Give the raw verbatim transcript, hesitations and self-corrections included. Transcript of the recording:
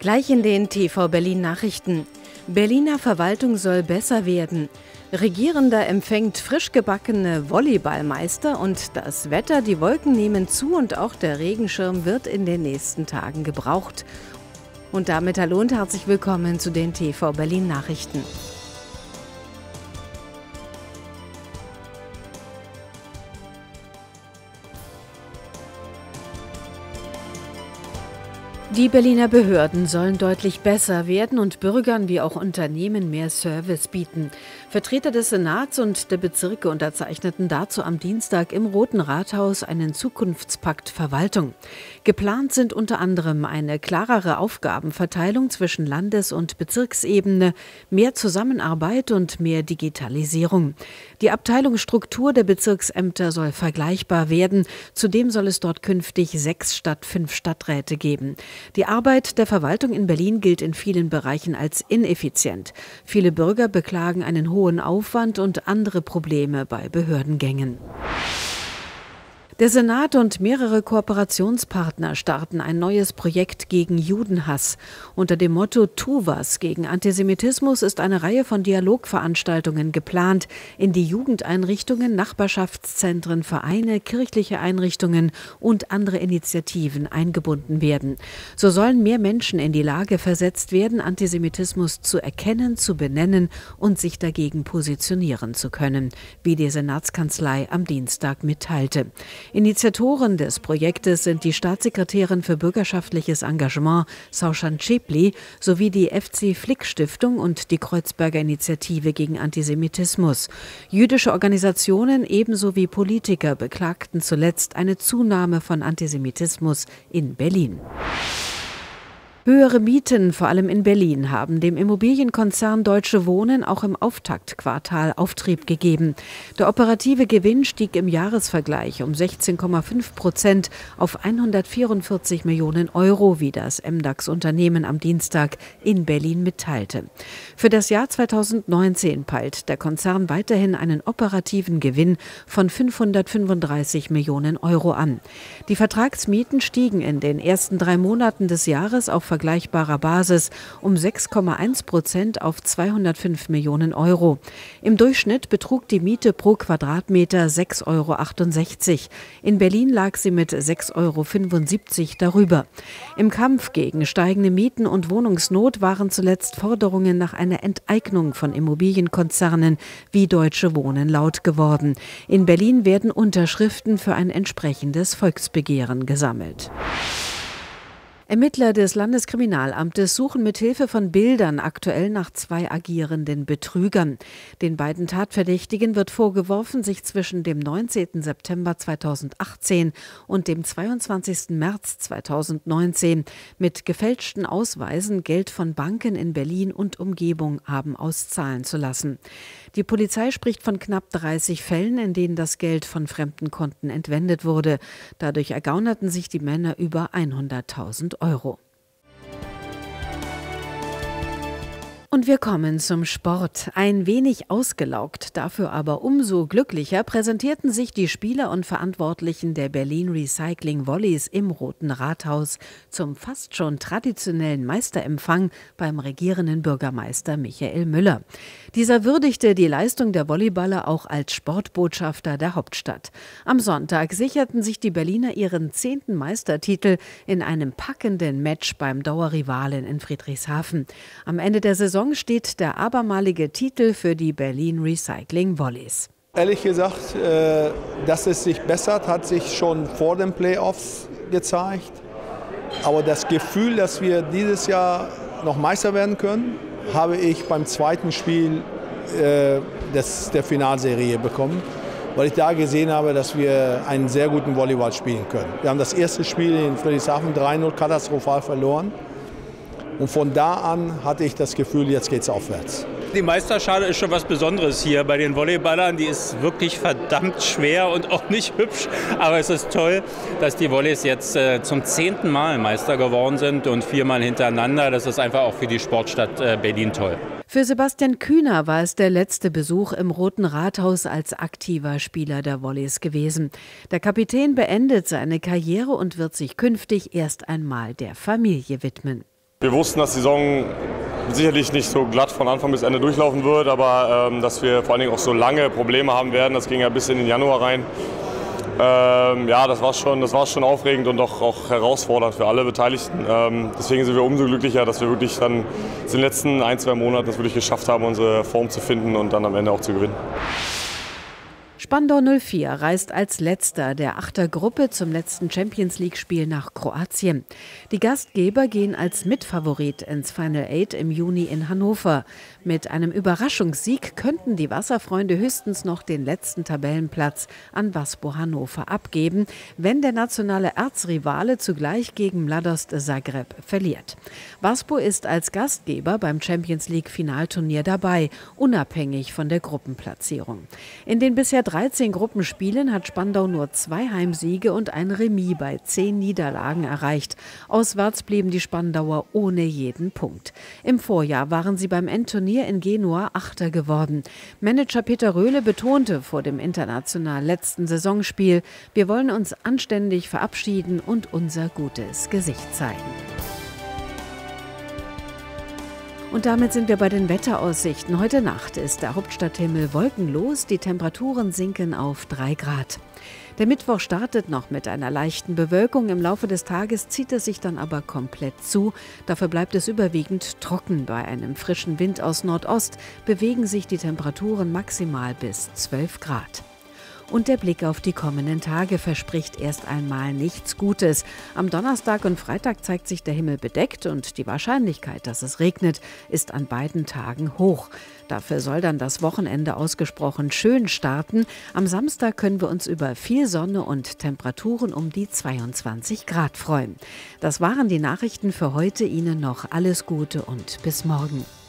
Gleich in den T V Berlin Nachrichten. Berliner Verwaltung soll besser werden. Regierender empfängt frisch gebackene Volleyballmeister und das Wetter, die Wolken nehmen zu und auch der Regenschirm wird in den nächsten Tagen gebraucht. Und damit hallo und herzlich willkommen zu den T V Berlin Nachrichten. Die Berliner Behörden sollen deutlich besser werden und Bürgern wie auch Unternehmen mehr Service bieten. Vertreter des Senats und der Bezirke unterzeichneten dazu am Dienstag im Roten Rathaus einen Zukunftspakt Verwaltung. Geplant sind unter anderem eine klarere Aufgabenverteilung zwischen Landes- und Bezirksebene, mehr Zusammenarbeit und mehr Digitalisierung. Die Abteilungsstruktur der Bezirksämter soll vergleichbar werden. Zudem soll es dort künftig sechs statt fünf Stadträte geben. Die Arbeit der Verwaltung in Berlin gilt in vielen Bereichen als ineffizient. Viele Bürger beklagen einen hohen Aufwand und andere Probleme bei Behördengängen. Der Senat und mehrere Kooperationspartner starten ein neues Projekt gegen Judenhass. Unter dem Motto Tu was gegen Antisemitismus ist eine Reihe von Dialogveranstaltungen geplant, in die Jugendeinrichtungen, Nachbarschaftszentren, Vereine, kirchliche Einrichtungen und andere Initiativen eingebunden werden. So sollen mehr Menschen in die Lage versetzt werden, Antisemitismus zu erkennen, zu benennen und sich dagegen positionieren zu können, wie die Senatskanzlei am Dienstag mitteilte. Initiatoren des Projektes sind die Staatssekretärin für bürgerschaftliches Engagement Saushan Schäpli sowie die F C Flick Stiftung und die Kreuzberger Initiative gegen Antisemitismus. Jüdische Organisationen ebenso wie Politiker beklagten zuletzt eine Zunahme von Antisemitismus in Berlin. Höhere Mieten, vor allem in Berlin, haben dem Immobilienkonzern Deutsche Wohnen auch im Auftaktquartal Auftrieb gegeben. Der operative Gewinn stieg im Jahresvergleich um sechzehn Komma fünf Prozent auf hundertvierundvierzig Millionen Euro, wie das M DAX-Unternehmen am Dienstag in Berlin mitteilte. Für das Jahr zweitausendneunzehn peilt der Konzern weiterhin einen operativen Gewinn von fünfhundertfünfunddreißig Millionen Euro an. Die Vertragsmieten stiegen in den ersten drei Monaten des Jahres auf vergleichbarer Basis um sechs Komma eins Prozent auf zweihundertfünf Millionen Euro. Im Durchschnitt betrug die Miete pro Quadratmeter sechs Euro achtundsechzig. In Berlin lag sie mit sechs Euro fünfundsiebzig darüber. Im Kampf gegen steigende Mieten und Wohnungsnot waren zuletzt Forderungen nach einer Enteignung von Immobilienkonzernen wie Deutsche Wohnen laut geworden. In Berlin werden Unterschriften für ein entsprechendes Volksbegehren gesammelt. Ermittler des Landeskriminalamtes suchen mit Hilfe von Bildern aktuell nach zwei agierenden Betrügern. Den beiden Tatverdächtigen wird vorgeworfen, sich zwischen dem neunzehnten September zweitausendachtzehn und dem zweiundzwanzigsten März zweitausendneunzehn mit gefälschten Ausweisen Geld von Banken in Berlin und Umgebung haben auszahlen zu lassen. Die Polizei spricht von knapp dreißig Fällen, in denen das Geld von fremden Konten entwendet wurde. Dadurch ergaunerten sich die Männer über hunderttausend Euro. Und wir kommen zum Sport. Ein wenig ausgelaugt, dafür aber umso glücklicher präsentierten sich die Spieler und Verantwortlichen der Berlin Recycling Volleys im Roten Rathaus zum fast schon traditionellen Meisterempfang beim regierenden Bürgermeister Michael Müller. Dieser würdigte die Leistung der Volleyballer auch als Sportbotschafter der Hauptstadt. Am Sonntag sicherten sich die Berliner ihren zehnten Meistertitel in einem packenden Match beim Dauerrivalen in Friedrichshafen. Am Ende der Saison steht der abermalige Titel für die Berlin Recycling Volleys. Ehrlich gesagt, dass es sich bessert, hat sich schon vor den Playoffs gezeigt. Aber das Gefühl, dass wir dieses Jahr noch Meister werden können, habe ich beim zweiten Spiel des, der Finalserie bekommen, weil ich da gesehen habe, dass wir einen sehr guten Volleyball spielen können. Wir haben das erste Spiel in Friedrichshafen drei null katastrophal verloren. Und von da an hatte ich das Gefühl, jetzt geht's aufwärts. Die Meisterschale ist schon was Besonderes hier bei den Volleyballern. Die ist wirklich verdammt schwer und auch nicht hübsch. Aber es ist toll, dass die Volleys jetzt äh, zum zehnten Mal Meister geworden sind und viermal hintereinander. Das ist einfach auch für die Sportstadt äh, Berlin toll. Für Sebastian Kühner war es der letzte Besuch im Roten Rathaus als aktiver Spieler der Volleys gewesen. Der Kapitän beendet seine Karriere und wird sich künftig erst einmal der Familie widmen. Wir wussten, dass die Saison sicherlich nicht so glatt von Anfang bis Ende durchlaufen wird, aber ähm, dass wir vor allen Dingen auch so lange Probleme haben werden. Das ging ja bis in den Januar rein. Ähm, ja, das war schon, das war schon aufregend und auch, auch herausfordernd für alle Beteiligten. Ähm, deswegen sind wir umso glücklicher, dass wir wirklich dann in den letzten ein, zwei Monaten das wirklich geschafft haben, unsere Form zu finden und dann am Ende auch zu gewinnen. Spandau null vier reist als letzter der Achtergruppe zum letzten Champions-League-Spiel nach Kroatien. Die Gastgeber gehen als Mitfavorit ins Final Eight im Juni in Hannover. Mit einem Überraschungssieg könnten die Wasserfreunde höchstens noch den letzten Tabellenplatz an Waspo Hannover abgeben, wenn der nationale Erzrivale zugleich gegen Mladost Zagreb verliert. Waspo ist als Gastgeber beim Champions-League-Finalturnier dabei, unabhängig von der Gruppenplatzierung. In den bisher dreizehn Gruppenspielen hat Spandau nur zwei Heimsiege und ein Remis bei zehn Niederlagen erreicht. Auswärts blieben die Spandauer ohne jeden Punkt. Im Vorjahr waren sie beim Endturnier in Genua Achter geworden. Manager Peter Röhle betonte vor dem international letzten Saisonspiel: Wir wollen uns anständig verabschieden und unser gutes Gesicht zeigen. Und damit sind wir bei den Wetteraussichten. Heute Nacht ist der Hauptstadthimmel wolkenlos, die Temperaturen sinken auf drei Grad. Der Mittwoch startet noch mit einer leichten Bewölkung. Im Laufe des Tages zieht es sich dann aber komplett zu. Dafür bleibt es überwiegend trocken. Bei einem frischen Wind aus Nordost bewegen sich die Temperaturen maximal bis zwölf Grad. Und der Blick auf die kommenden Tage verspricht erst einmal nichts Gutes. Am Donnerstag und Freitag zeigt sich der Himmel bedeckt und die Wahrscheinlichkeit, dass es regnet, ist an beiden Tagen hoch. Dafür soll dann das Wochenende ausgesprochen schön starten. Am Samstag können wir uns über viel Sonne und Temperaturen um die zweiundzwanzig Grad freuen. Das waren die Nachrichten für heute. Ihnen noch alles Gute und bis morgen.